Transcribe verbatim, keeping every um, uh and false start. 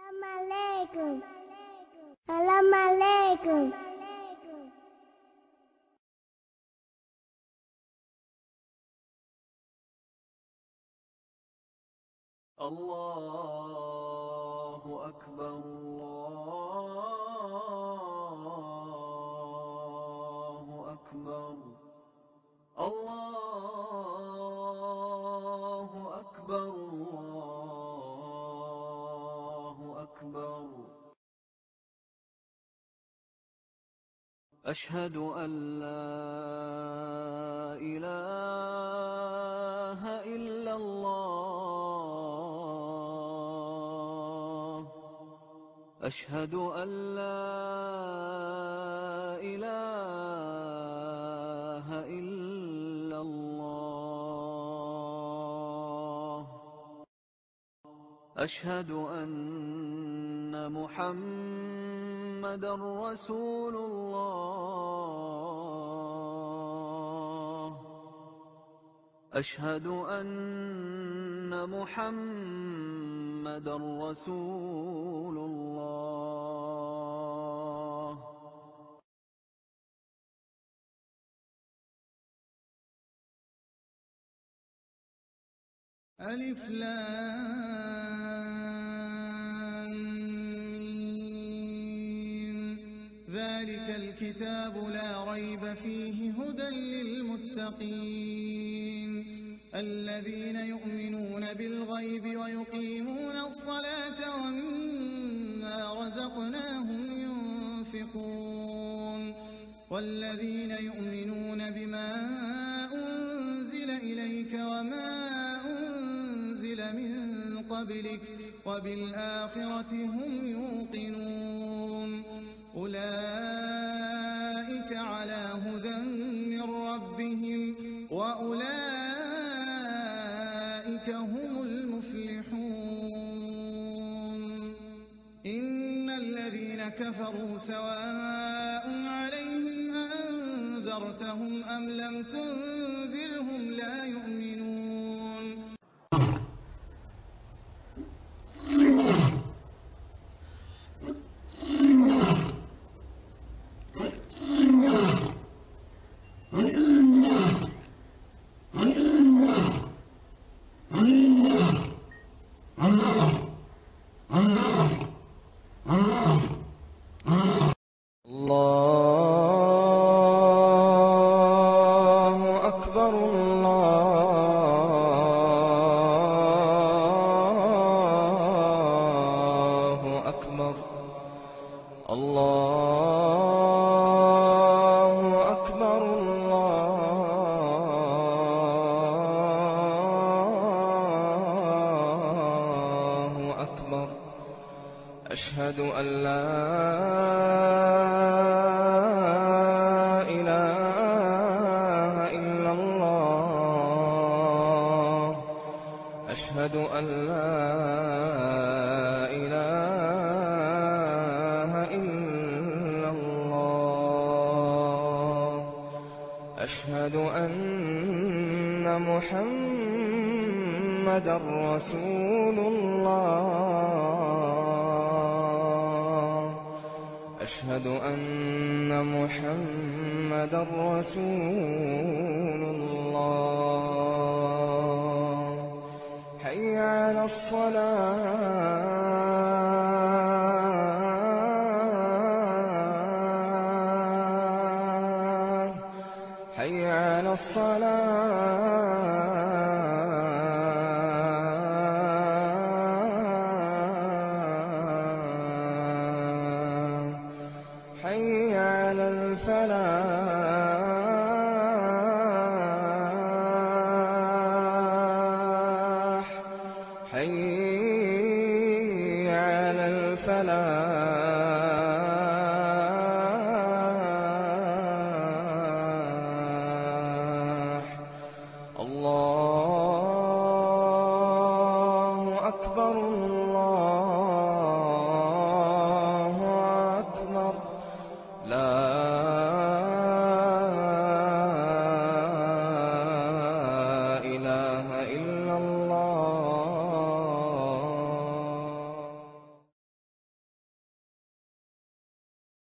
Assalamualaikum. Assalamualaikum. Allahu Akbar, Allahu Akbar, Allahu Akbar, Allahu Akbar. Ashhadu an la ilaha illallah. Ashhadu an la ilaha illallah. Ashhadu anna Muhammadan Rasulullah. Ashhadu anna Muhammadan Rasulullah. ألف لام ميم ذلك الكتاب لا ريب فيه هدى للمتقين الذين يؤمنون بالغيب ويقيمون الصلاة ومما رزقناهم ينفقون والذين يؤمنون بما أنزل إليك وما من قبلك وبالآخرة هم يوقنون أولئك على هدى من ربهم وأولئك هم المفلحون إن الذين كفروا سواء عليهم أأنذرتهم أم لم تنذرهم لا يؤمنون. الله أكبر الله أكبر الله أكبر الله أكبر. أشهد أن لا أشهد أن لا إله إلا الله. أشهد أن محمدا رسول الله. أشهد أن محمدا رسول الله. حي على الصلاة حي على الصلاة حي على الفلاح حي على الفلاح.